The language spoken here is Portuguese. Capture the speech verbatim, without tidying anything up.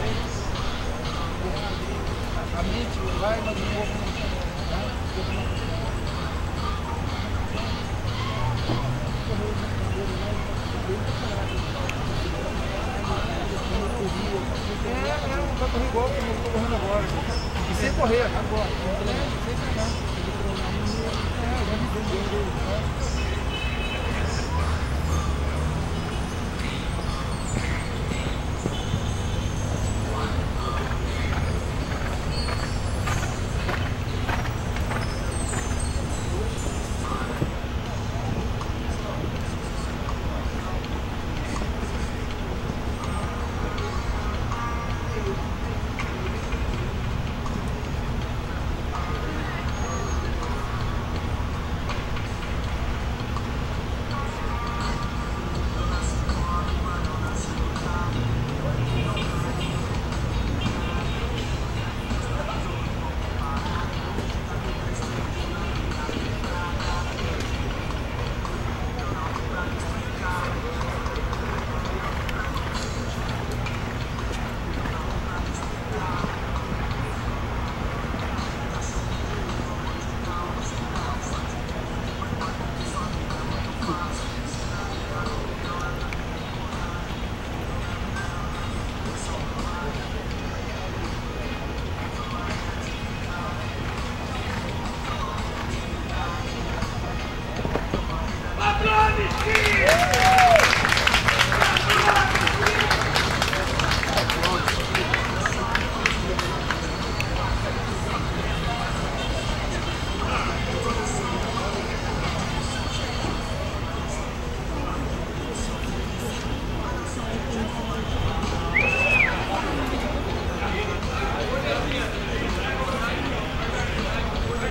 A mente vai, mas o corpo não está. É, é, não vai correr igual como eu estou correndo agora. E sem correr. Agora. É, sem treinar. É, já me deu.